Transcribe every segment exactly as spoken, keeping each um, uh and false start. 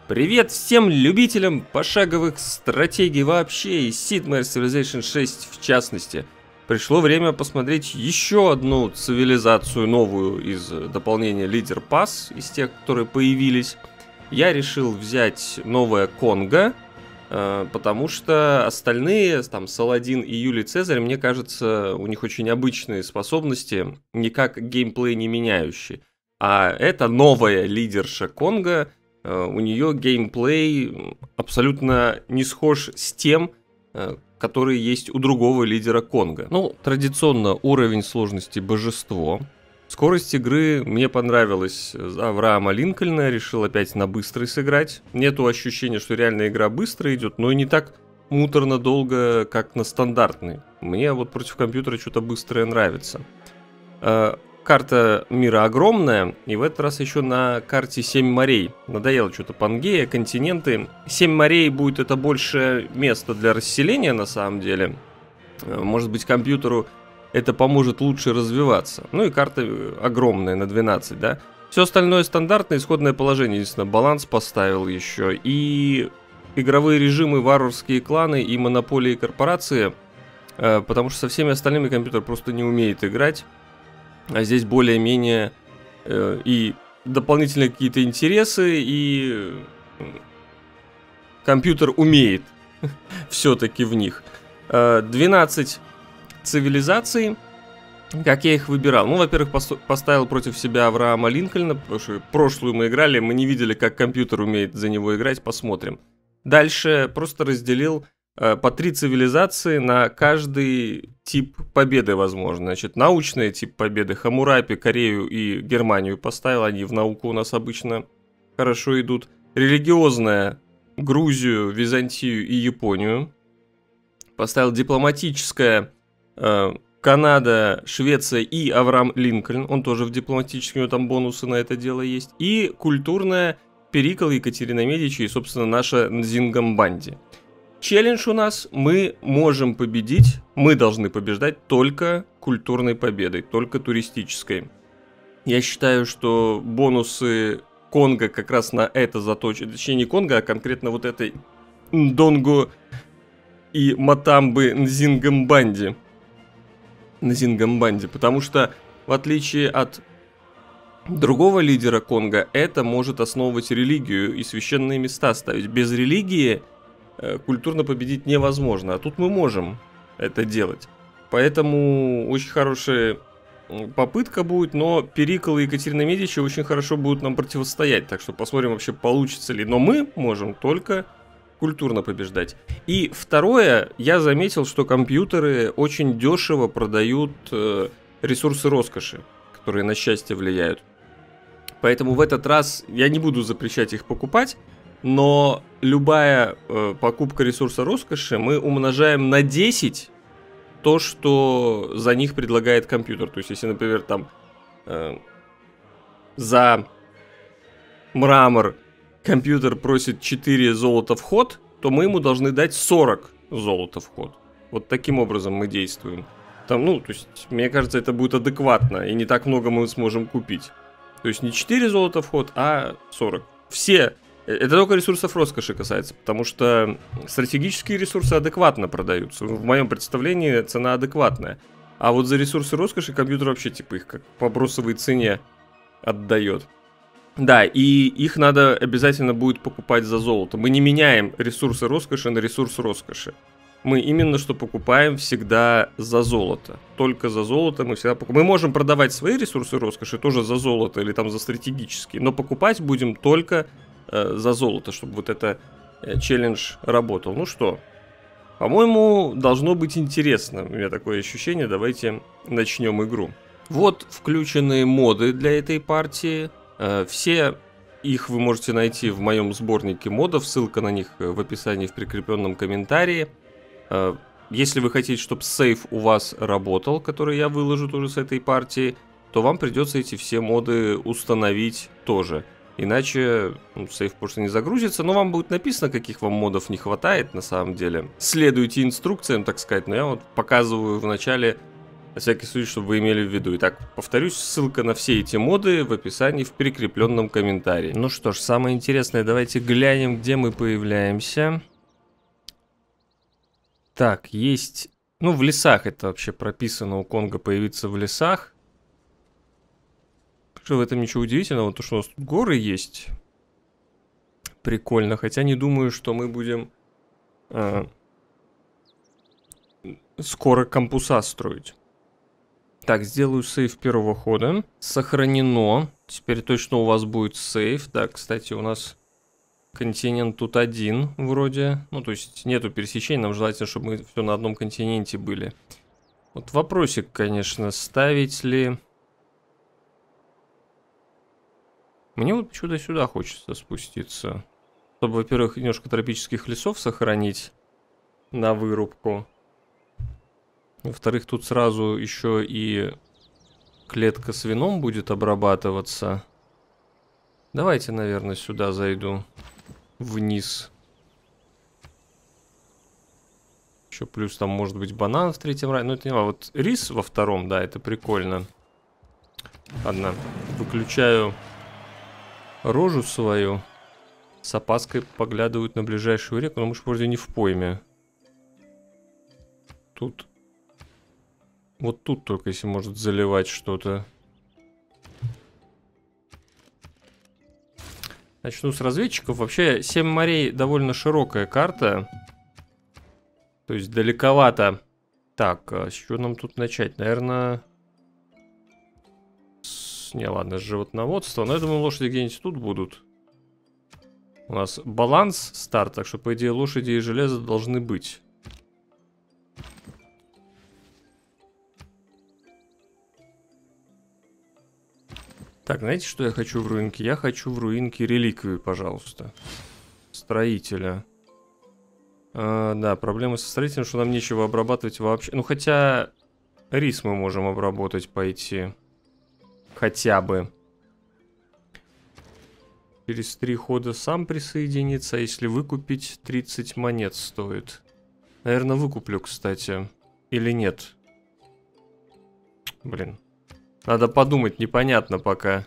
Привет всем любителям пошаговых стратегий вообще и Sid Meier's Civilization шесть в частности. Пришло время посмотреть еще одну цивилизацию новую из дополнения Leader Pass, из тех, которые появились. Я решил взять новое Конго, потому что остальные, там, Саладин и Юлий Цезарь, мне кажется, у них очень обычные способности, никак геймплей не меняющие. А это новая лидерша Конго. У нее геймплей абсолютно не схож с тем, который есть у другого лидера Конго. Ну, традиционно уровень сложности божество. Скорость игры мне понравилась за Авраама Линкольна, решил опять на быстрый сыграть. Нету ощущения, что реально игра быстро идет, но и не так муторно долго, как на стандартной. Мне вот против компьютера что-то быстрое нравится. Карта мира огромная, и в этот раз еще на карте семь морей. Надоело что-то Пангея, континенты. семь морей будет это больше места для расселения на самом деле. Может быть, компьютеру это поможет лучше развиваться. Ну и карта огромная на двенадцать, да. Все остальное стандартное, исходное положение. Единственное, баланс поставил еще. И игровые режимы, варварские кланы и монополии корпорации. Потому что со всеми остальными компьютер просто не умеет играть. А здесь более-менее э, и дополнительные какие-то интересы, и компьютер умеет все-таки в них. двенадцать цивилизаций, как я их выбирал. Ну, во-первых, поставил против себя Авраама Линкольна, потому что прошлую мы играли, мы не видели, как компьютер умеет за него играть, посмотрим. Дальше просто разделил по три цивилизации на каждый тип победы, возможно. Значит, научный тип победы Хаммурапи, Корею и Германию поставил. Они в науку у нас обычно хорошо идут. Религиозная Грузию, Византию и Японию. Поставил дипломатическая э, Канада, Швеция и Авраам Линкольн. Он тоже в дипломатическом, у него там бонусы на это дело есть. И культурная Перикл, Екатерина Медичи и, собственно, наша Нзингамбанди. Челлендж у нас, мы можем победить, мы должны побеждать только культурной победой, только туристической. Я считаю, что бонусы Конго как раз на это заточены, точнее не Конго, а конкретно вот этой Ндонго и Матамбы Нзингамбанди. Нзингамбанди, потому что в отличие от другого лидера Конго, это может основывать религию и священные места ставить. Без религии культурно победить невозможно, а тут мы можем это делать. Поэтому очень хорошая попытка будет, но Перикл и Екатерина Медичи очень хорошо будут нам противостоять, так что посмотрим вообще получится ли. Но мы можем только культурно побеждать. И второе, я заметил, что компьютеры очень дешево продают э, ресурсы роскоши, которые на счастье влияют. Поэтому в этот раз я не буду запрещать их покупать, но любая э, покупка ресурса роскоши мы умножаем на десять то, что за них предлагает компьютер. То есть, если, например, там э, за мрамор компьютер просит четыре золота в ход, то мы ему должны дать сорок золота в ход. Вот таким образом мы действуем. Там, ну, то есть, мне кажется, это будет адекватно, и не так много мы сможем купить. То есть, не четыре золота в ход, а сорок. Все. Это только ресурсов роскоши касается, потому что стратегические ресурсы адекватно продаются. В моем представлении цена адекватная. А вот за ресурсы роскоши компьютер вообще типа их как по бросовой цене отдает. Да, и их надо обязательно будет покупать за золото. Мы не меняем ресурсы роскоши на ресурс роскоши. Мы именно что покупаем всегда за золото. Только за золото мы всегда покупаем. Мы можем продавать свои ресурсы роскоши тоже за золото или там за стратегические, но покупать будем только за золото, чтобы вот это э, челлендж работал. Ну что, по-моему, должно быть интересно. У меня такое ощущение. Давайте начнем игру. Вот включенные моды для этой партии. Э, все их вы можете найти в моем сборнике модов. Ссылка на них в описании в прикрепленном комментарии. Э, если вы хотите, чтобы сейв у вас работал, который я выложу тоже с этой партии, то вам придется эти все моды установить тоже. Иначе ну, сейф просто не загрузится, но вам будет написано, каких вам модов не хватает на самом деле. Следуйте инструкциям, так сказать, но я вот показываю в начале На всякий случай, чтобы вы имели в виду. Итак, повторюсь, ссылка на все эти моды в описании в прикрепленном комментарии. Ну что ж, самое интересное, давайте глянем, где мы появляемся. Так, есть... Ну, в лесах это вообще прописано, у Конга появиться в лесах. Что в этом ничего удивительного, то что у нас тут горы есть. Прикольно, хотя не думаю, что мы будем э, скоро кампуса строить. Так, сделаю сейв первого хода. Сохранено. Теперь точно у вас будет сейв. Да, кстати, у нас континент тут один вроде. Ну, то есть нету пересечений. Нам желательно, чтобы мы все на одном континенте были. Вот вопросик, конечно, ставить ли... Мне вот почему-то сюда хочется спуститься. Чтобы, во-первых, немножко тропических лесов сохранить на вырубку. Во-вторых, тут сразу еще и клетка с вином будет обрабатываться. Давайте, наверное, сюда зайду. Вниз. Еще плюс там может быть банан в третьем районе. Ну, это не важно. Вот рис во втором, да, это прикольно. Ладно, выключаю рожу свою. С опаской поглядывают на ближайшую реку. Но мы же вроде не в пойме. Тут... Вот тут только если может заливать что-то. Начну с разведчиков. Вообще, Семь морей довольно широкая карта. То есть далековато. Так, а с чего нам тут начать? Наверное... С... Не, ладно, с животноводства. Но я думаю, лошади где-нибудь тут будут. У нас баланс старт, так что, по идее, лошади и железо должны быть. Так, знаете, что я хочу в руинке? Я хочу в руинке реликвию, пожалуйста. Строителя. А, да, проблема со строителем, что нам нечего обрабатывать вообще. Ну, хотя рис мы можем обработать пойти. Хотя бы. Через три хода сам присоединиться, а если выкупить, тридцать монет стоит. Наверное, выкуплю, кстати. Или нет? Блин. Надо подумать, непонятно пока.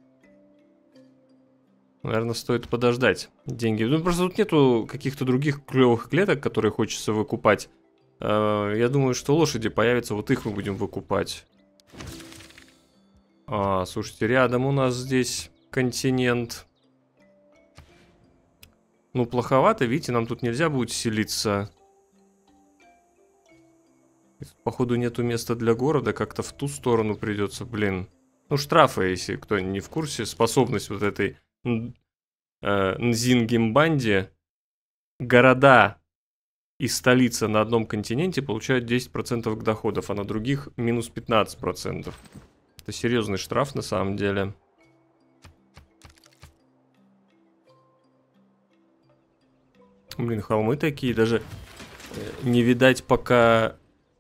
Наверное, стоит подождать. Деньги. Ну, просто тут нету каких-то других клевых клеток, которые хочется выкупать. Я думаю, что лошади появятся, вот их мы будем выкупать. А, слушайте, рядом у нас здесь континент. Ну, плоховато, видите, нам тут нельзя будет селиться. Походу нету места для города, как-то в ту сторону придется, блин. Ну, штрафы, если кто не в курсе, способность вот этой э, Нзингимбанди. Города и столица на одном континенте получают десять процентов к доходов, а на других минус пятнадцать процентов. Это серьезный штраф на самом деле. Блин, холмы такие, даже не видать пока...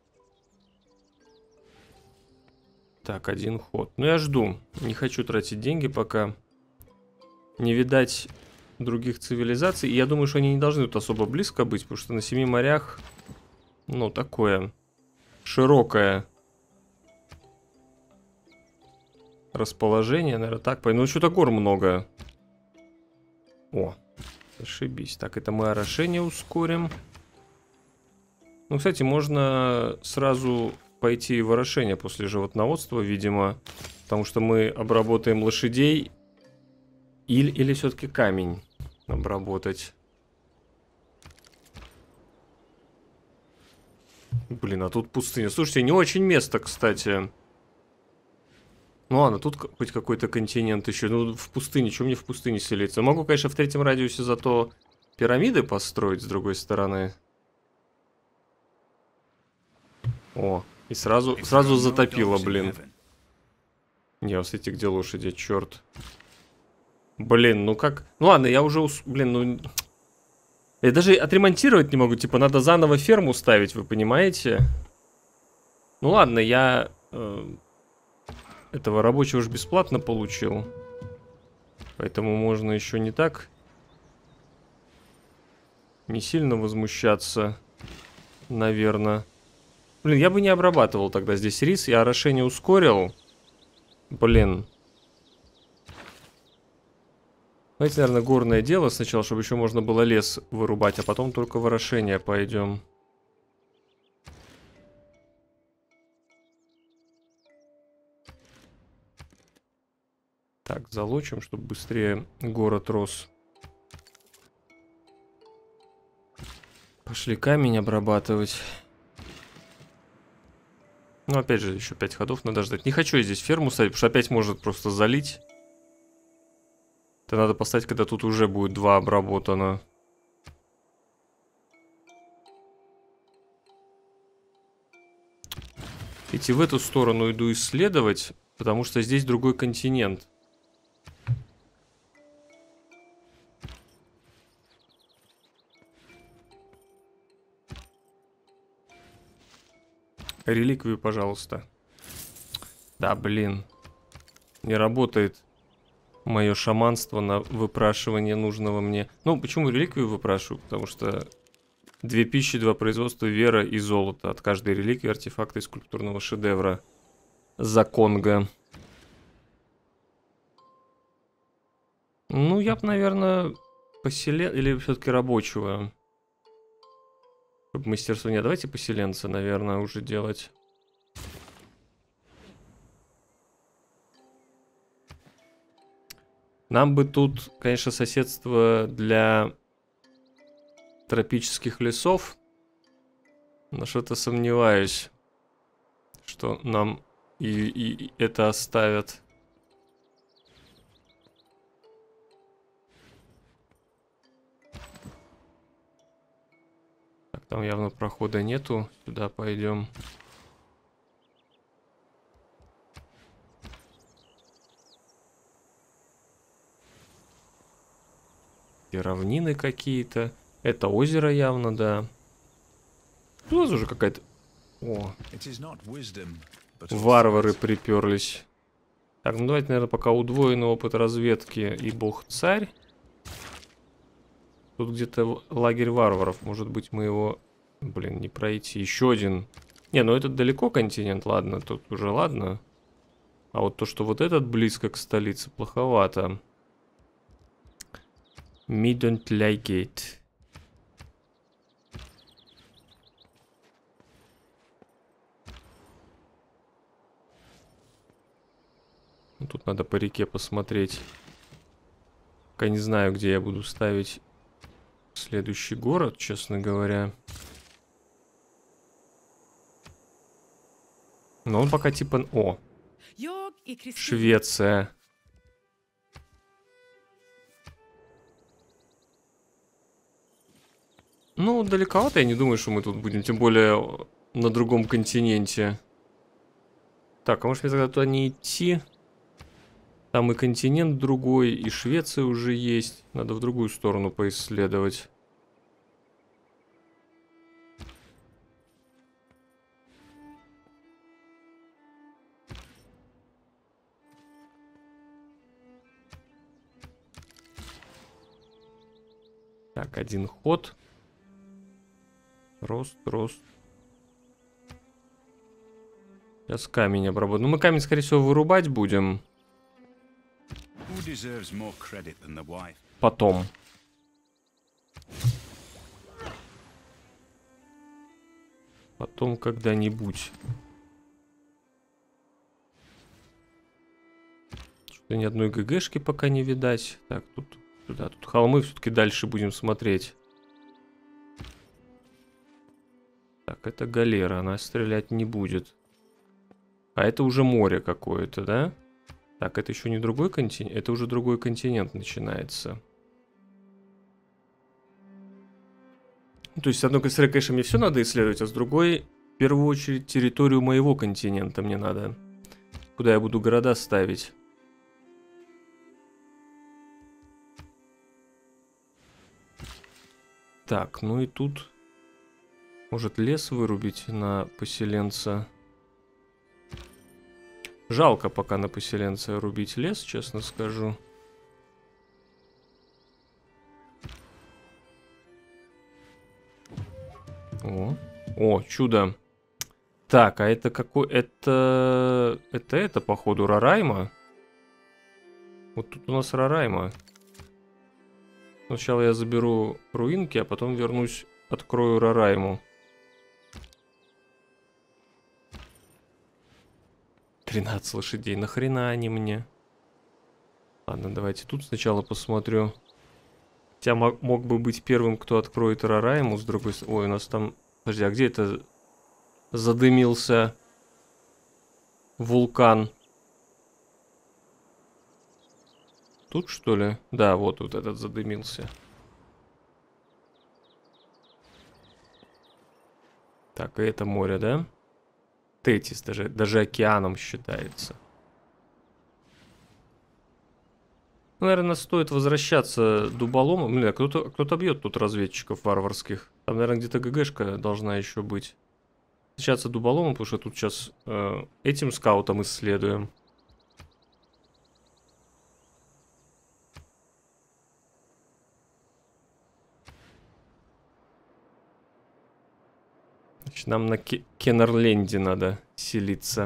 Так, один ход. Ну, я жду. Не хочу тратить деньги пока. Не видать других цивилизаций. И я думаю, что они не должны тут особо близко быть, потому что на Семи морях, ну, такое широкое расположение, наверное, так. Ну, что-то гор много. О, ошибись. Так, это мы орошение ускорим. Ну, кстати, можно сразу... пойти в орошение после животноводства, видимо, потому что мы обработаем лошадей или, или все-таки камень обработать. Блин, а тут пустыня. Слушайте, не очень место, кстати. Ну ладно, тут хоть какой-то континент еще. Ну, в пустыне, что мне в пустыне селиться? Могу, конечно, в третьем радиусе зато пирамиды построить с другой стороны. О, и сразу, сразу затопило, блин. Не, вот эти где лошади, черт. Блин, ну как... Ну ладно, я уже... Ус... Блин, ну... Я даже отремонтировать не могу, типа, надо заново ферму ставить, вы понимаете? Ну ладно, я... Э, этого рабочего уж бесплатно получил. Поэтому можно еще не так... Не сильно возмущаться, наверное. Блин, я бы не обрабатывал тогда здесь рис. Я орошение ускорил. Блин. Давайте, наверное, горное дело сначала, чтобы еще можно было лес вырубать, а потом только в орошение пойдем. Так, залочим, чтобы быстрее город рос. Пошли камень обрабатывать. Ну, опять же, еще пять ходов надо ждать. Не хочу я здесь ферму ставить, потому что опять может просто залить. Это надо поставить, когда тут уже будет два обработано. Идти в эту сторону иду исследовать, потому что здесь другой континент. Реликвию, пожалуйста. Да, блин. Не работает мое шаманство на выпрашивание нужного мне. Ну, почему реликвию выпрашиваю? Потому что две пищи, два производства, вера и золото. От каждой реликвии артефакта и скульптурного шедевра. За Конго. Ну, я бы, наверное, поселен... Или все-таки рабочего. Чтобы мастерство... Нет, давайте поселенца, наверное, уже делать. Нам бы тут, конечно, соседство для тропических лесов. Но что-то сомневаюсь, что нам и, и, и это оставят. Так, там явно прохода нету. Сюда пойдем. И равнины какие-то. Это озеро явно, да. У нас уже какая-то... О, варвары приперлись. Так, ну давайте, наверное, пока удвоенный опыт разведки и бог-царь. Тут где-то лагерь варваров. Может быть, мы его... Блин, не пройти. Еще один. Не, ну этот далеко континент, ладно. Тут уже ладно. А вот то, что вот этот близко к столице, плоховато. Me don't like it. Тут надо по реке посмотреть. Пока не знаю, где я буду ставить следующий город, честно говоря. Но он пока типа... О! Швеция. Ну, далековато, я не думаю, что мы тут будем. Тем более на другом континенте. Так, а может мне тогда туда не идти? Там и континент другой, и Швеция уже есть. Надо в другую сторону поисследовать. Так, один ход. Рост, рост. Сейчас камень обработаем. Ну, мы камень, скорее всего, вырубать будем. Потом. Потом когда-нибудь. Что-то ни одной ГГшки пока не видать. Так, тут, сюда, тут холмы все-таки дальше будем смотреть. Так, это галера, она стрелять не будет. А это уже море какое-то, да? Так, это еще не другой континент, это уже другой континент начинается. То есть, с одной стороны, конечно, мне все надо исследовать, а с другой, в первую очередь, территорию моего континента мне надо. Куда я буду города ставить. Так, ну и тут... Может, лес вырубить на поселенца? Жалко пока на поселенца рубить лес, честно скажу. О, о, чудо. Так, а это какой... Это... Это это, походу, Рарайма? Вот тут у нас Рарайма. Сначала я заберу руинки, а потом вернусь, открою Рарайму. тринадцать лошадей, нахрена они мне? Ладно, давайте тут сначала посмотрю. Хотя мог, мог бы быть первым, кто откроет Рарайму, с другой стороны. Ой, у нас там... Подожди, а где это задымился вулкан? Тут, что ли? Да, вот вот этот задымился. Так, и это море, да? Тетис даже, даже океаном считается. Ну, наверное, стоит возвращаться дуболомом. Бля, кто-то кто-то бьет тут разведчиков варварских. Там, наверное, где-то ГГшка должна еще быть. Встречаться дуболомом, потому что тут сейчас э, этим скаутом исследуем. Значит, нам на Ке Кеннерленде надо селиться.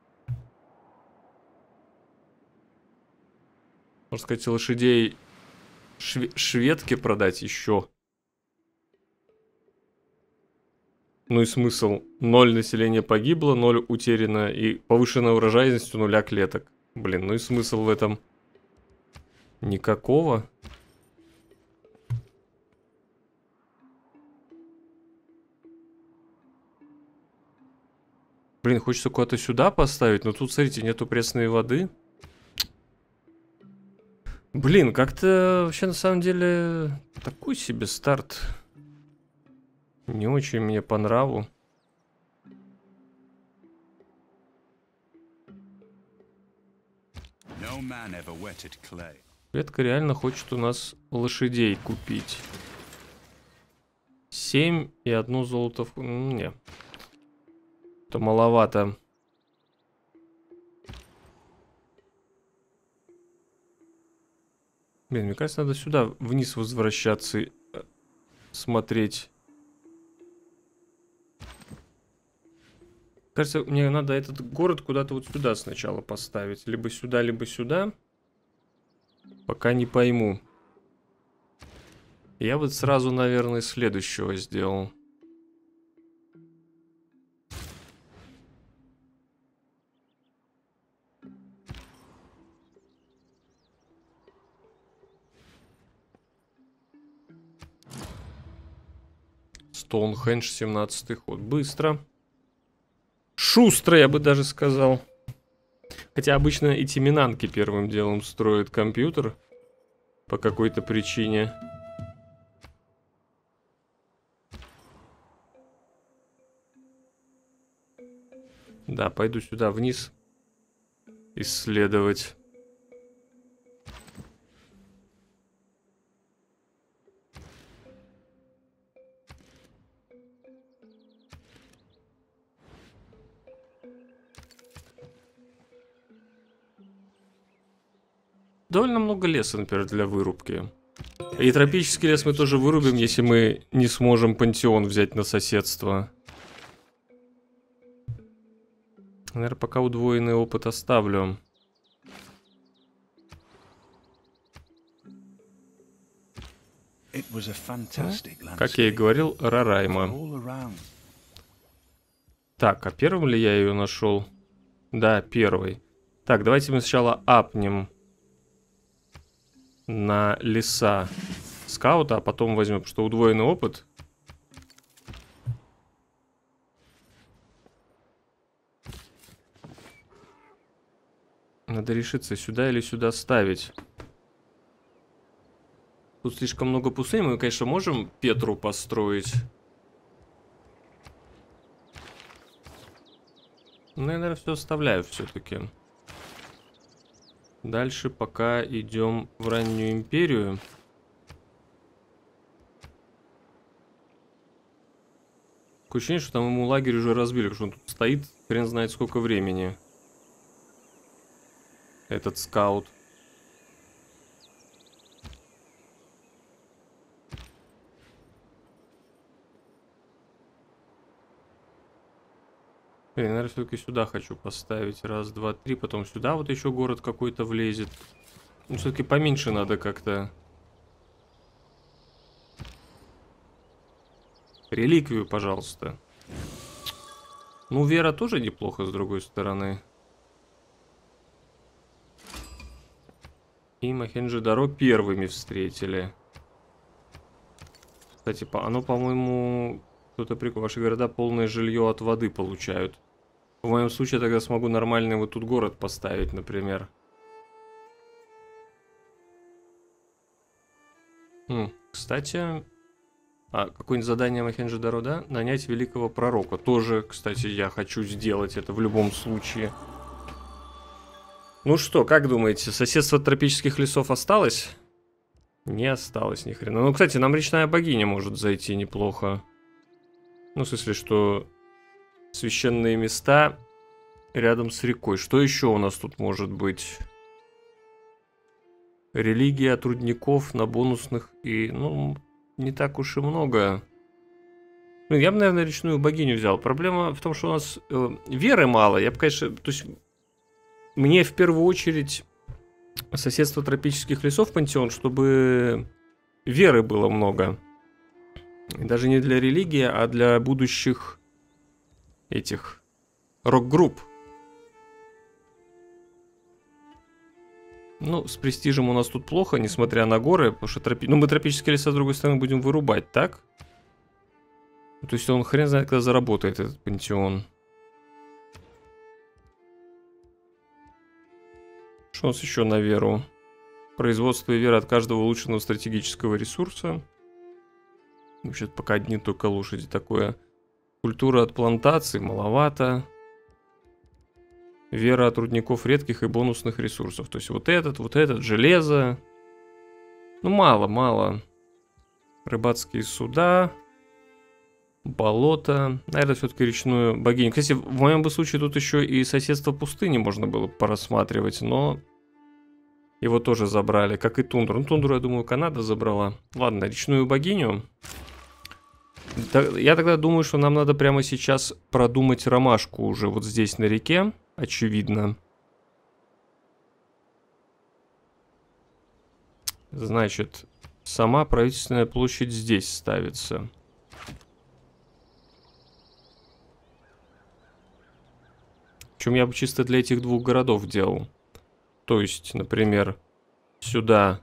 Можно сказать, лошадей шве шведке продать еще. Ну и смысл? Ноль населения погибло, ноль утеряно и повышенная урожайность у нуля клеток. Блин, ну и смысл в этом? Никакого. Блин, хочется куда-то сюда поставить, но тут, смотрите, нету пресной воды. Блин, как-то вообще на самом деле такой себе старт. Не очень мне по нраву. Ветка реально хочет у нас лошадей купить. Семь и одно золото. Не. Это маловато. Блин, мне кажется, надо сюда вниз возвращаться и смотреть. Кажется, мне надо этот город куда-то вот сюда сначала поставить. Либо сюда, либо сюда. Пока не пойму. Я вот сразу, наверное, следующего сделал. Стоунхендж, семнадцатый ход. Быстро. Шустро, я бы даже сказал. Хотя обычно эти минанки первым делом строит компьютер. По какой-то причине. Да, пойду сюда вниз. Исследовать. Довольно много леса, например, для вырубки. И тропический лес мы тоже вырубим, если мы не сможем пантеон взять на соседство. Наверное, пока удвоенный опыт оставлю. Как я и говорил, Рарайма. Так, а первым ли я ее нашел? Да, первый. Так, давайте мы сначала апнем на леса скаута, а потом возьмем, потому что удвоенный опыт. Надо решиться, сюда или сюда ставить. Тут слишком много пустынь. Мы, конечно, можем Петру построить. Но я, наверное, все оставляю все-таки. Дальше пока идем в раннюю империю. Такое ощущение, что там ему лагерь уже разбили, потому что он тут стоит, хрен знает сколько времени. Этот скаут. Я, наверное, все-таки сюда хочу поставить. Раз, два, три. Потом сюда вот еще город какой-то влезет. Ну, все-таки поменьше надо как-то. Реликвию, пожалуйста. Ну, вера тоже неплохо, с другой стороны. И Мохенджо-Даро первыми встретили. Кстати, оно, по-моему, кто-то прикол. Ваши города полное жилье от воды получают. В моем случае я тогда смогу нормальный вот тут город поставить, например. Хм, кстати... А, какое-нибудь задание Мохенджо-Даро, да? Нанять великого пророка. Тоже, кстати, я хочу сделать это в любом случае. Ну что, как думаете, соседство тропических лесов осталось? Не осталось ни хрена. Ну, кстати, нам речная богиня может зайти неплохо. Ну, в смысле, что священные места рядом с рекой. Что еще у нас тут может быть? Религия от рудников на бонусных и, ну... Не так уж и много. Ну, я бы, наверное, речную богиню взял. Проблема в том, что у нас э, веры мало. Я бы, конечно... То есть, мне в первую очередь соседство тропических лесов пантеон, чтобы веры было много. И даже не для религии, а для будущих этих рок-групп. Ну, с престижем у нас тут плохо, несмотря на горы, потому что тропи... ну, мы тропические леса, с другой стороны, будем вырубать, так? То есть он хрен знает, когда заработает этот пантеон. Что у нас еще на веру? Производство и вера от каждого улучшенного стратегического ресурса. Вообще-то пока одни только лошади такое. Культура от плантаций маловато. Вера от рудников редких и бонусных ресурсов. То есть вот этот, вот этот, железо. Ну, мало, мало. Рыбацкие суда. Болото. Наверное, все-таки речную богиню. Кстати, в моем бы случае тут еще и соседство пустыни можно было порассматривать, но его тоже забрали, как и тундру. Ну, тундру, я думаю, Канада забрала. Ладно, речную богиню. Я тогда думаю, что нам надо прямо сейчас продумать ромашку уже вот здесь на реке. Очевидно. Значит, сама правительственная площадь здесь ставится. Причем я бы чисто для этих двух городов делал. То есть, например, сюда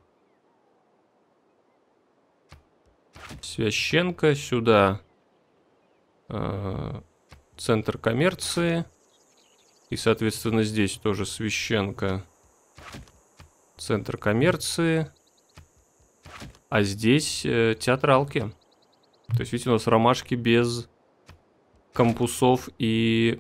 священка, сюда э, центр коммерции. И, соответственно, здесь тоже священка, центр коммерции. А здесь э, театралки. То есть, видите, у нас ромашки без кампусов и...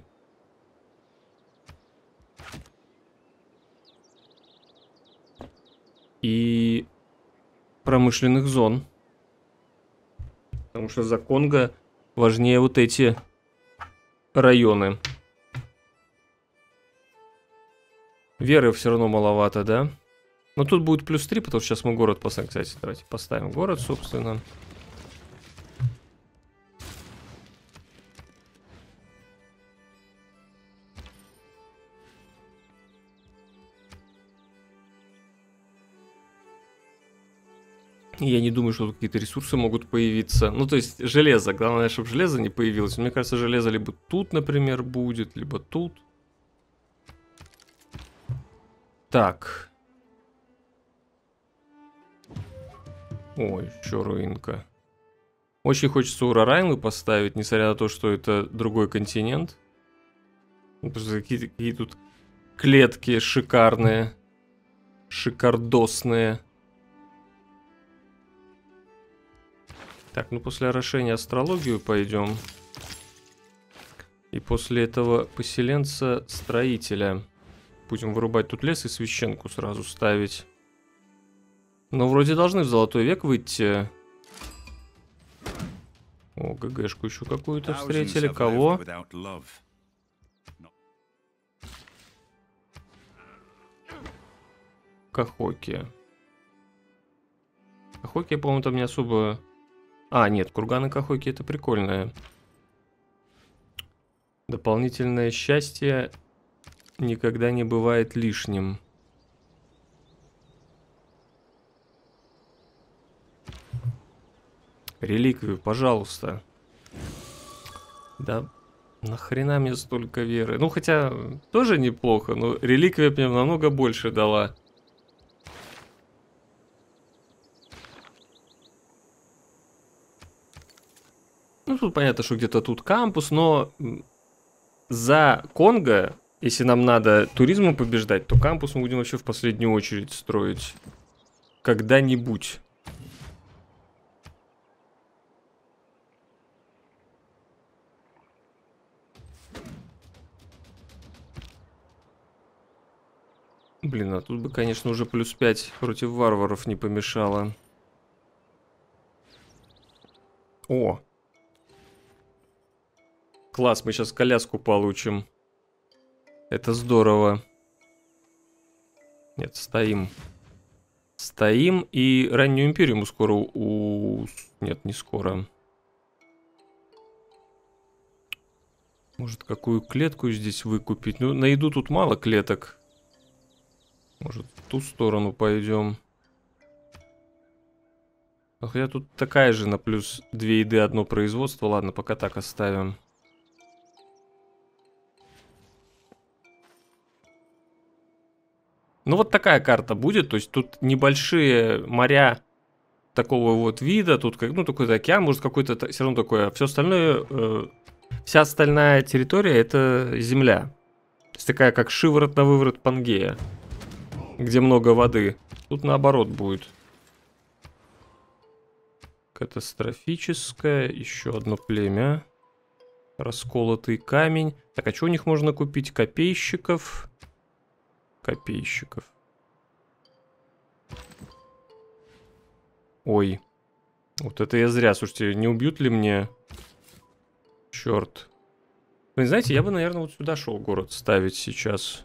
и промышленных зон. Потому что за Конго важнее вот эти районы. Веры все равно маловато, да? Но тут будет плюс три, потому что сейчас мы город поставим. Кстати, давайте поставим город, собственно. Я не думаю, что тут какие-то ресурсы могут появиться. Ну, то есть, железо. Главное, чтобы железо не появилось. Мне кажется, железо либо тут, например, будет, либо тут. Так. Ой, еще руинка. Очень хочется Урарайну поставить, несмотря на то, что это другой континент. Какие, какие тут клетки шикарные. Шикардосные. Так, ну после орошения астрологию пойдем. И после этого поселенца-строителя. Будем вырубать тут лес и священку сразу ставить. Но вроде должны в золотой век выйти. О, ГГшку еще какую-то встретили. Кого? Кахоки. Кахоки, по-моему, там не особо... А, нет, курганы Кахоки это прикольное. Дополнительное счастье никогда не бывает лишним. Реликвию, пожалуйста. Да, нахрена мне столько веры? Ну, хотя, тоже неплохо, но реликвия мне намного больше дала. Ну, тут понятно, что где-то тут кампус, но за Конго, если нам надо туризмом побеждать, то кампус мы будем вообще в последнюю очередь строить. Когда-нибудь. Блин, а тут бы, конечно, уже плюс пять против варваров не помешало. О! Класс, мы сейчас коляску получим. Это здорово. Нет, стоим. Стоим, и раннюю империю мы скоро у... Нет, не скоро. Может, какую клетку здесь выкупить? Ну, на еду тут мало клеток. Может, в ту сторону пойдем. Хотя тут такая же на плюс две еды, одно производство. Ладно, пока так оставим. Ну, вот такая карта будет. То есть тут небольшие моря такого вот вида. Тут как, ну, такой океан, может, какой-то все равно такое. Все остальное, э, вся остальная территория — это земля. То есть такая, как шиворот на выворот Пангея, где много воды. Тут наоборот будет. Катастрофическое. Еще одно племя. Расколотый камень. Так, а что у них можно купить? Копейщиков. Копейщиков. Ой. Вот это я зря. Слушайте, не убьют ли мне? Черт. Вы знаете, я бы, наверное, вот сюда шел город ставить сейчас.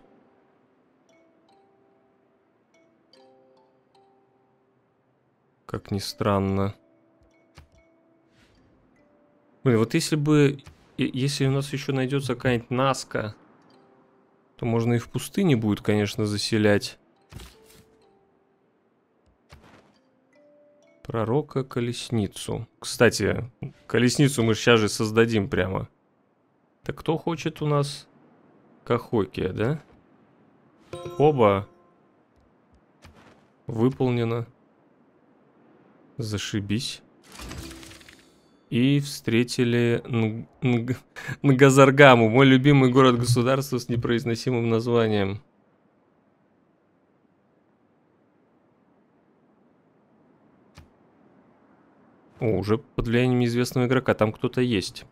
Как ни странно. Блин, вот если бы... Если у нас еще найдется какая-нибудь Наска, то можно и в пустыне будет, конечно, заселять. Пророка колесницу. Кстати, колесницу мы сейчас же создадим прямо. Так кто хочет у нас? Кахокия, да? Оба. Выполнено. Зашибись. И встретили Нг... Нг... Нгазаргаму, мой любимый город-государство с непроизносимым названием. О, уже под влиянием неизвестного игрока, там кто-то есть.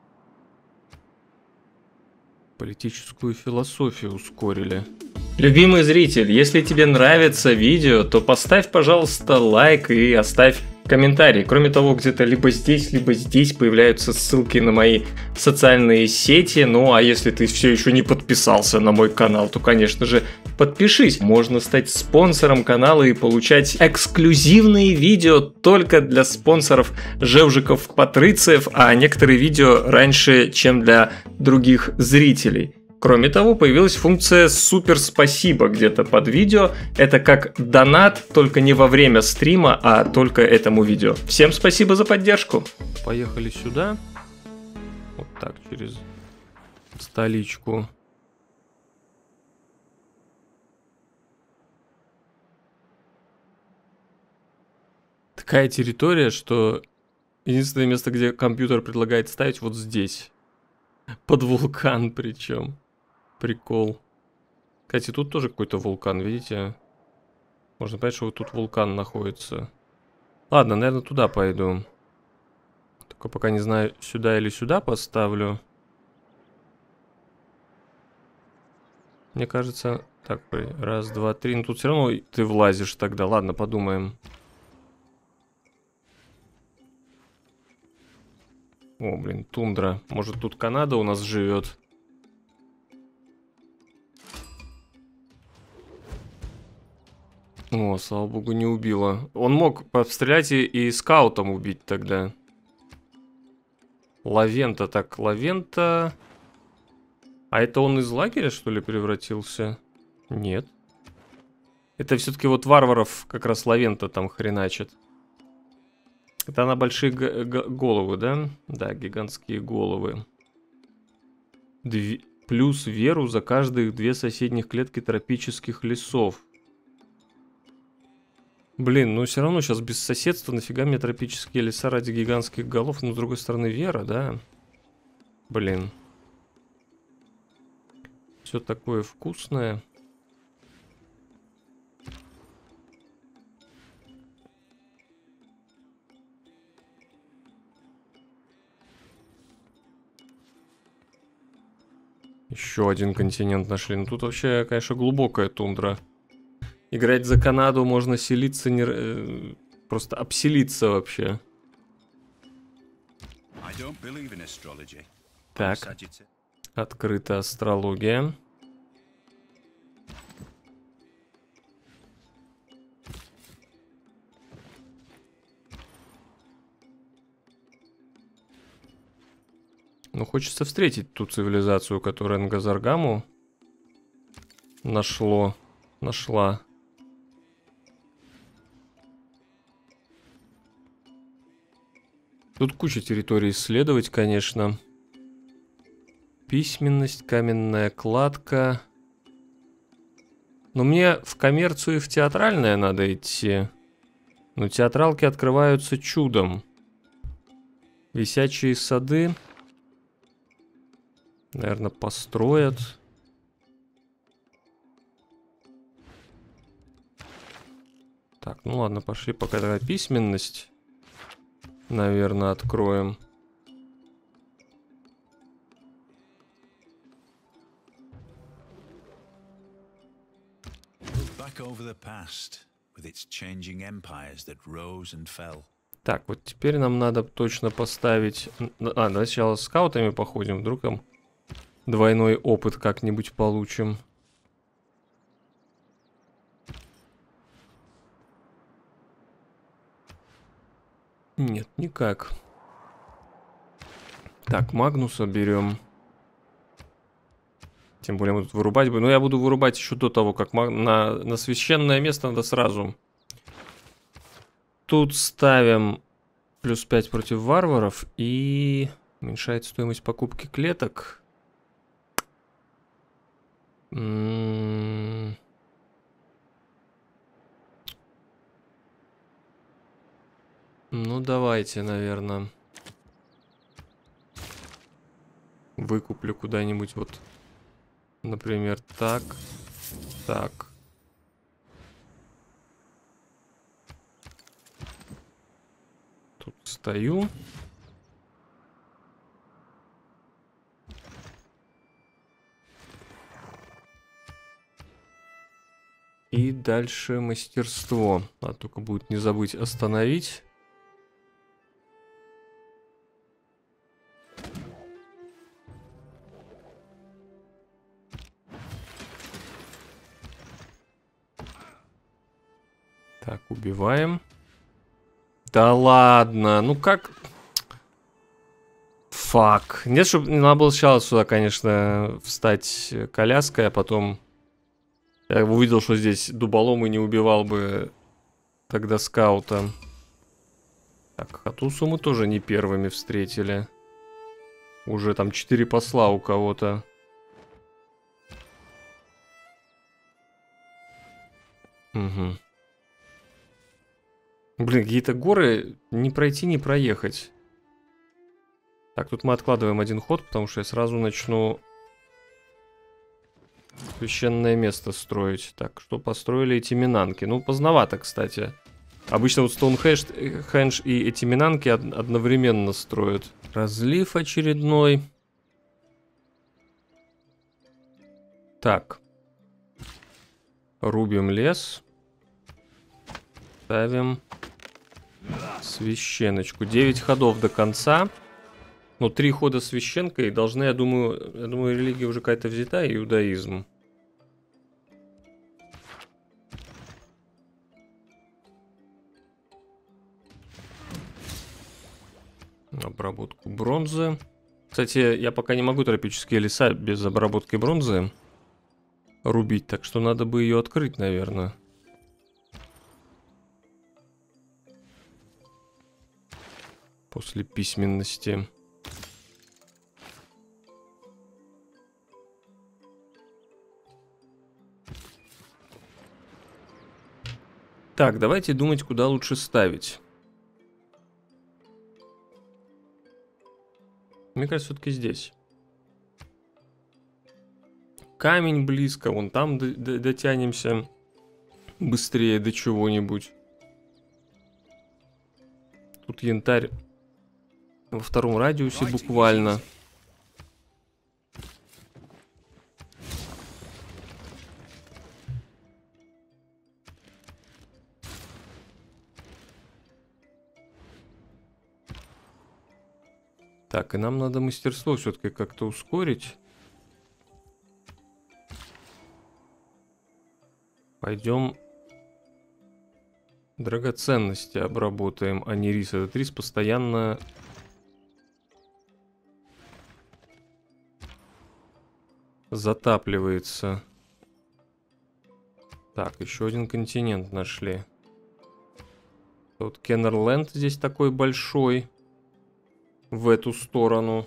Политическую философию ускорили. Любимый зритель, если тебе нравится видео, то поставь, пожалуйста, лайк и оставь комментарий. Кроме того, где-то либо здесь, либо здесь появляются ссылки на мои социальные сети. Ну, а если ты все еще не подписался на мой канал, то, конечно же, подпишись. Можно стать спонсором канала и получать эксклюзивные видео только для спонсоров Жевжиков-Патрициев, а некоторые видео раньше, чем для других зрителей. Кроме того, появилась функция «Супер спасибо» где-то под видео. Это как донат, только не во время стрима, а только этому видео. Всем спасибо за поддержку. Поехали сюда. Вот так, через столичку. Такая территория, что единственное место, где компьютер предлагает ставить, вот здесь. Под вулкан причем. Прикол. Кстати, тут тоже какой-то вулкан, видите? Можно понять, что вот тут вулкан находится. Ладно, наверное, туда пойду. Только пока не знаю, сюда или сюда поставлю. Мне кажется... Так, раз, два, три. Ну, тут все равно ты влазишь тогда. Ладно, подумаем. О, блин, тундра. Может, тут Канада у нас живет? О, слава богу, не убила. Он мог пострелять и, и скаутом убить тогда. Лавента, так, Лавента. А это он из лагеря, что ли, превратился? Нет. Это все-таки вот варваров как раз Лавента там хреначит. Это на большие головы, да? Да, гигантские головы. Дв... Плюс веру за каждые две соседних клетки тропических лесов. Блин, ну все равно сейчас без соседства, нафига мне тропические леса ради гигантских голов? Но с другой стороны вера, да? Блин. Все такое вкусное. Еще один континент нашли. Ну тут вообще, конечно, глубокая тундра. Играть за Канаду можно селиться, не... э, просто обселиться вообще. Так. Открыта астрология. Ну, хочется встретить ту цивилизацию, которая Нгазаргаму нашло, нашла. Тут куча территорий исследовать, конечно. Письменность, каменная кладка. Но мне в коммерцию и в театральное надо идти. Но театралки открываются чудом. Висячие сады. Наверное, построят. Так, ну ладно, пошли пока тогда письменность. Наверное, откроем. Так, вот теперь нам надо точно поставить... А, давай сначала с скаутами походим, вдруг там двойной опыт как-нибудь получим. Нет, никак. Так, Магнуса берем. Тем более мы тут вырубать будем. Но я буду вырубать еще до того, как маг... на... на священное место надо сразу. Тут ставим плюс пять против варваров и уменьшает стоимость покупки клеток. М-м- ну, давайте, наверное. Выкуплю куда-нибудь вот, например, так, так. Тут стою. И дальше мастерство. А только будет не забыть остановить. Так, убиваем. Да ладно, ну как... Фак. Нет, чтобы не надо было сначала сюда, конечно, встать коляской, а потом... Я увидел, что здесь дуболом и не убивал бы тогда скаута. Так, Хатусу мы тоже не первыми встретили. Уже там четыре посла у кого-то. Угу. Блин, какие-то горы не пройти, не проехать. Так, тут мы откладываем один ход, потому что я сразу начну священное место строить. Так, что построили эти минанки? Ну, поздновато, кстати. Обычно вот Стоунхендж и эти минанки одновременно строят. Разлив очередной. Так. Рубим лес. Ставим священочку. девять ходов до конца. Ну, три хода священкой должны, я думаю, я думаю, религия уже какая-то взята, иудаизм. Обработку бронзы. Кстати, я пока не могу тропические леса без обработки бронзы рубить, так что надо бы ее открыть, наверное. После письменности. Так, давайте думать, куда лучше ставить. Мне кажется, все-таки здесь. Камень близко, вон там дотянемся быстрее до чего-нибудь. Тут янтарь во втором радиусе буквально. Так, и нам надо мастерство все-таки как-то ускорить. Пойдем драгоценности обработаем, а не рис. Этот рис постоянно затапливается. Так, еще один континент нашли. Тут Кеннерленд здесь такой большой. В эту сторону.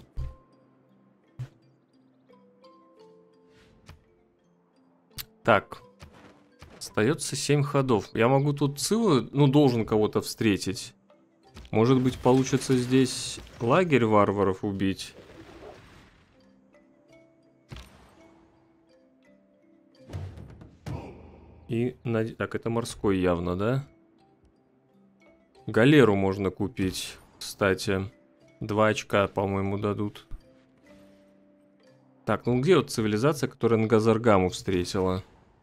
Так. Остается семь ходов. Я могу тут Цилу, ну, должен кого-то встретить. Может быть, получится здесь лагерь варваров убить. И... Так, это морской явно, да? Галеру можно купить, кстати. Два очка, по-моему, дадут. Так, ну где вот цивилизация, которая Нгазаргаму встретила?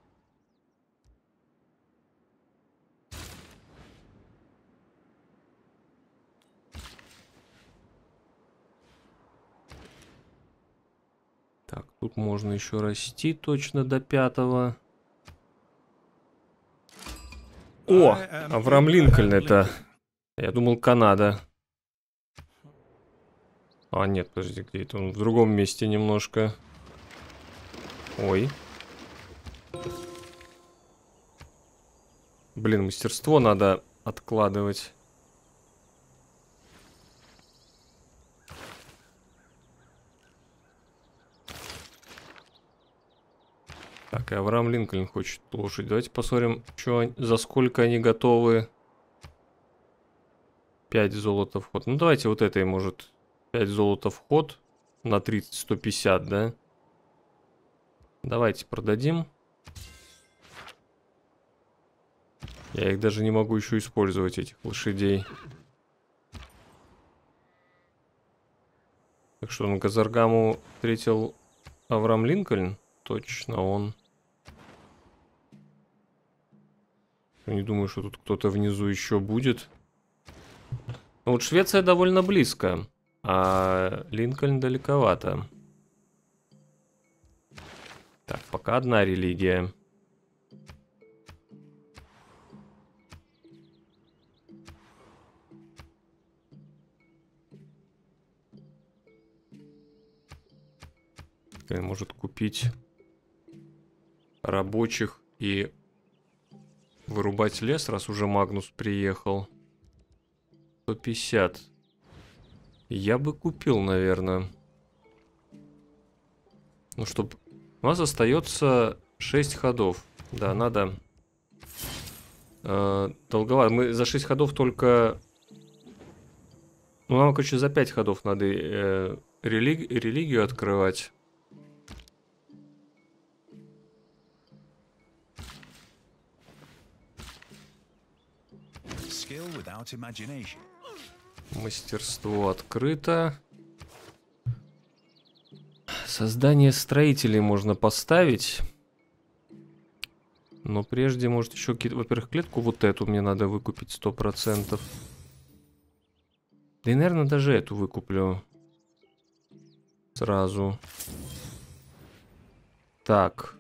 Так, тут можно еще расти точно до пятого. О, Авраам Линкольн это. Я думал, Канада. А, нет, подожди, где это? Он в другом месте немножко. Ой. Блин, мастерство надо откладывать. Так, и Авраам Линкольн хочет лошадь. Давайте посмотрим, что, за сколько они готовы. пять золота в ход. Ну, давайте вот этой, может... пять золота в ход на тридцать, сто пятьдесят, да? Давайте продадим. Я их даже не могу еще использовать, этих лошадей. Так что, на Газаргаму встретил Авраам Линкольн? Точно он. Я не думаю, что тут кто-то внизу еще будет. Ну, вот Швеция довольно близко. А Линкольн далековато. Так, пока одна религия. Может купить рабочих и вырубать лес, раз уже Магнус приехал. сто пятьдесят. Я бы купил, наверное. Ну, чтобы... У нас остается шесть ходов. Да, надо... Э, долговато. Мы за шесть ходов только... Ну, нам, короче, за пять ходов надо э, религ... религию открывать. Мастерство открыто. Создание строителей можно поставить. Но прежде, может, еще какие-то... Во-первых, клетку вот эту мне надо выкупить сто процентов. Да и, наверное, даже эту выкуплю. Сразу. Так.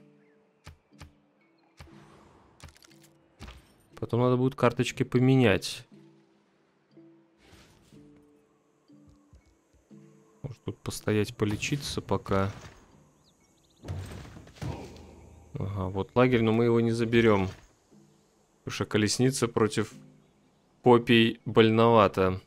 Потом надо будет карточки поменять. Может тут постоять, полечиться пока. Ага, вот лагерь, но мы его не заберем. Потому что колесница против копий больновато.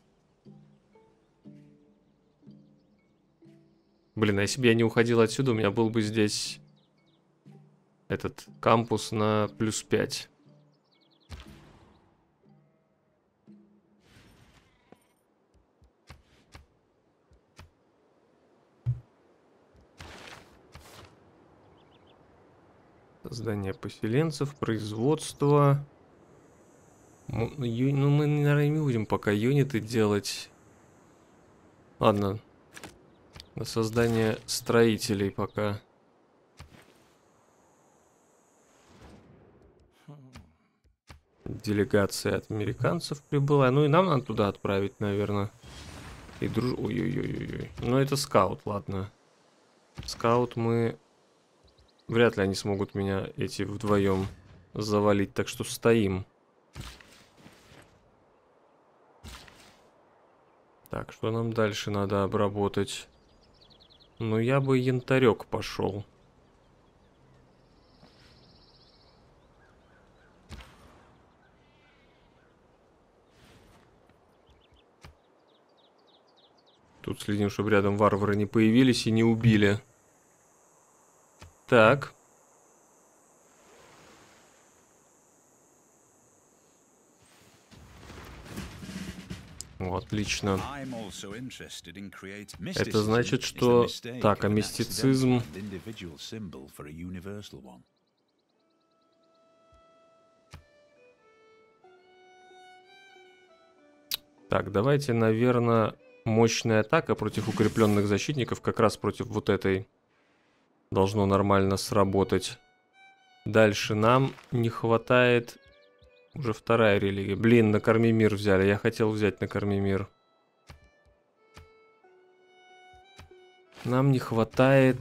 Блин, а если бы я не уходил отсюда, у меня был бы здесь этот кампус на плюс пять. Создание поселенцев, производство. Ну, ю... ну, мы, наверное, не будем пока юниты делать. Ладно. На создание строителей пока. Делегация от американцев прибыла. Ну и нам надо туда отправить, наверное. И друж... Ой-ой-ой-ой. Ну это скаут, ладно. Скаут мы... Вряд ли они смогут меня эти вдвоем завалить, так что стоим. Так, что нам дальше надо обработать? Ну, я бы янтарек пошел. Тут следим, чтобы рядом варвары не появились и не убили. Так. О, отлично. Это значит, что... Так, а мистицизм... Так, давайте, наверное, мощная атака против укрепленных защитников, как раз против вот этой, должно нормально сработать. Дальше нам не хватает... Уже вторая религия. Блин, накорми мир взяли. Я хотел взять накорми мир. Нам не хватает...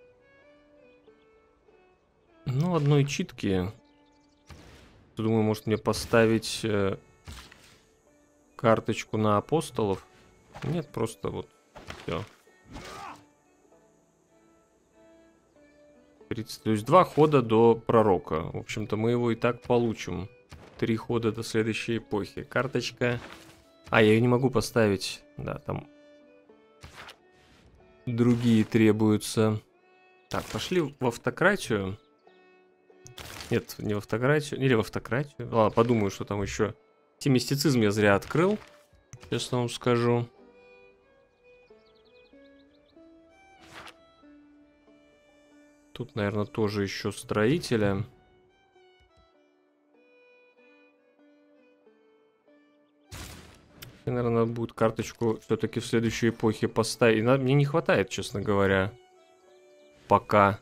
Ну, одной читки. Думаю, может мне поставить э, карточку на апостолов? Нет, просто вот все. тридцать, то есть два хода до пророка. В общем-то, мы его и так получим. Три хода до следующей эпохи. Карточка... А, я ее не могу поставить. Да, там... Другие требуются. Так, пошли в автократию. Нет, не в автократию. Или в автократию. Ладно, подумаю, что там еще. Мистицизм я зря открыл. Честно вам скажу. Тут, наверное, тоже еще строителя. И, наверное, надо будет карточку все-таки в следующей эпохе поставить. И мне не хватает, честно говоря. Пока.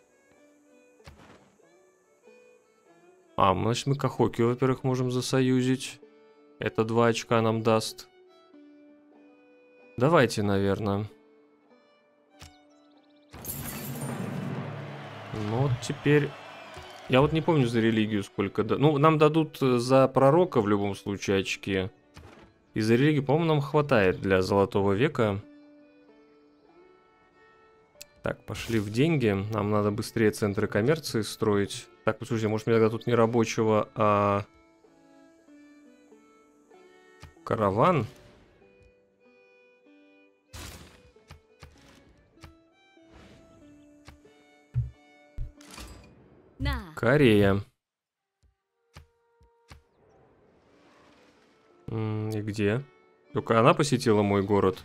А, значит, мы Кахоки, во-первых, можем засоюзить. Это два очка нам даст. Давайте, наверное. Ну, вот теперь... Я вот не помню за религию сколько... Да... Ну, нам дадут за пророка в любом случае очки. И за религию, по-моему, нам хватает для золотого века. Так, пошли в деньги. Нам надо быстрее центры коммерции строить. Так, послушайте, может, мне тогда тут не рабочего, а... Караван? Корея. М, и где? Только она посетила мой город.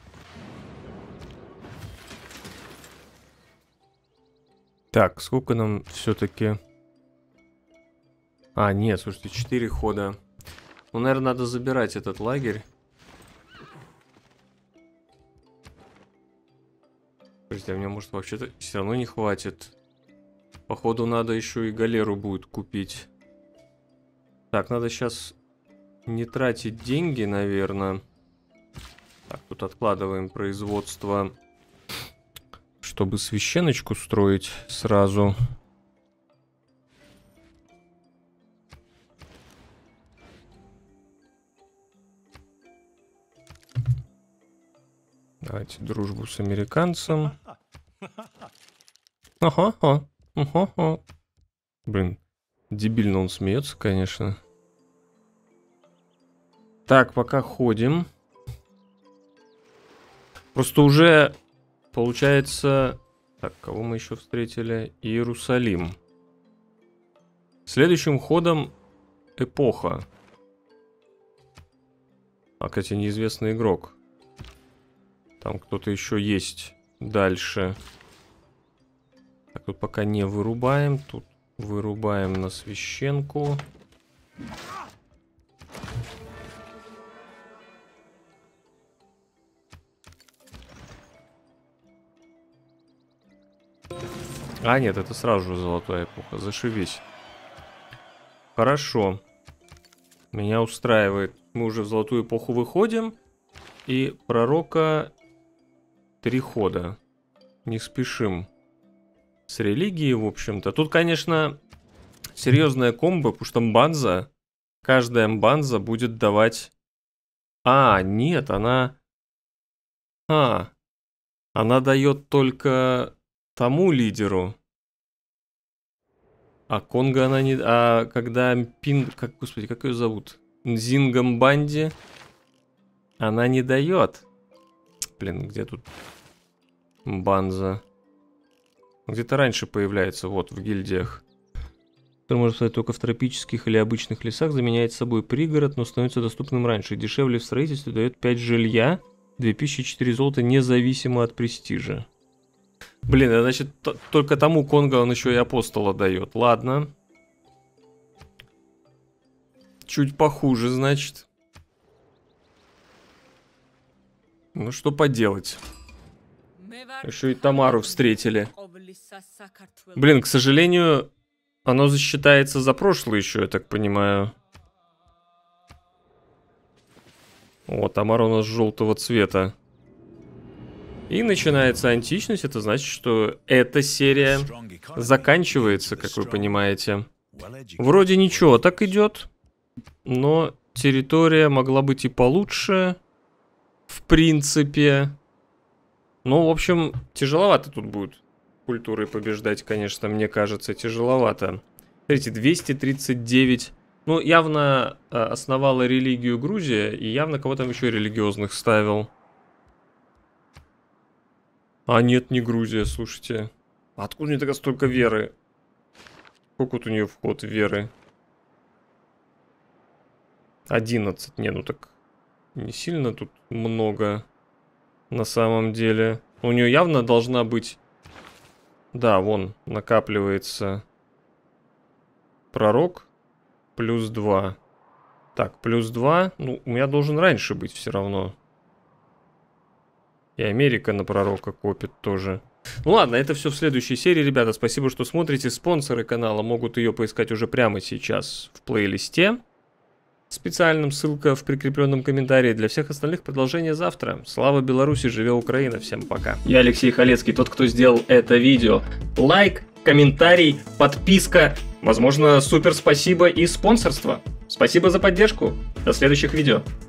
Так, сколько нам все-таки... А, нет, слушайте, четыре хода. Ну, наверное, надо забирать этот лагерь. Подожди, а мне, может, вообще-то все равно не хватит. Походу, надо еще и галеру будет купить. Так, надо сейчас не тратить деньги, наверное. Так, тут откладываем производство, чтобы священочку строить сразу. Давайте дружбу с американцем. Ага, ага, ага, ага. Блин, дебильно он смеется, конечно. Так, пока ходим. Просто уже получается... Так, кого мы еще встретили? Иерусалим. Следующим ходом эпоха. А, кстати, неизвестный игрок. Там кто-то еще есть дальше. Так, тут пока не вырубаем. Тут вырубаем на священку. А, нет, это сразу же золотая эпоха. Зашибись. Хорошо. Меня устраивает. Мы уже в золотую эпоху выходим. И пророка три хода. Не спешим с религией, в общем-то. Тут, конечно, серьезная комбо, потому что мбанза, каждая мбанза будет давать... А, нет, она... А, она дает только тому лидеру. А Конго она не... А когда Пин... Как, господи, как ее зовут? Нзингамбанди она не дает. Блин, где тут мбанза? Где-то раньше появляется, вот, в гильдиях. Который можно сказать только в тропических или обычных лесах, заменяет собой пригород, но становится доступным раньше. Дешевле в строительстве, дает пять жилья, две тысячи четыре золота, независимо от престижа. Блин, а значит, только тому Конго он еще и апостола дает. Ладно. Чуть похуже, значит. Ну, что поделать. Еще и Тамару встретили. Блин, к сожалению, оно засчитается за прошлое еще, я так понимаю. О, Тамара у нас желтого цвета. И начинается античность, это значит, что эта серия заканчивается, как вы понимаете. Вроде ничего так идет, но территория могла быть и получше, в принципе. Ну, в общем, тяжеловато тут будет культурой побеждать, конечно, мне кажется, тяжеловато. Смотрите, двести тридцать девять. Ну, явно основала религию Грузия, и явно кого там еще религиозных ставил. А нет, не Грузия, слушайте. Откуда у нее тогда столько веры? Сколько вот у нее вход веры? одиннадцать. Не, ну так не сильно тут много на самом деле. У нее явно должна быть... Да, вон, накапливается пророк. Плюс два. Так, плюс два. Ну, у меня должен раньше быть все равно. И Америка на пророка копит тоже. Ну ладно, это все в следующей серии, ребята. Спасибо, что смотрите. Спонсоры канала могут ее поискать уже прямо сейчас в плейлисте. Специальным ссылка в прикрепленном комментарии. Для всех остальных продолжение завтра. Слава Беларуси, живе Украина. Всем пока. Я Алексей Халецкий, тот, кто сделал это видео. Лайк, комментарий, подписка. Возможно, супер спасибо и спонсорство. Спасибо за поддержку. До следующих видео.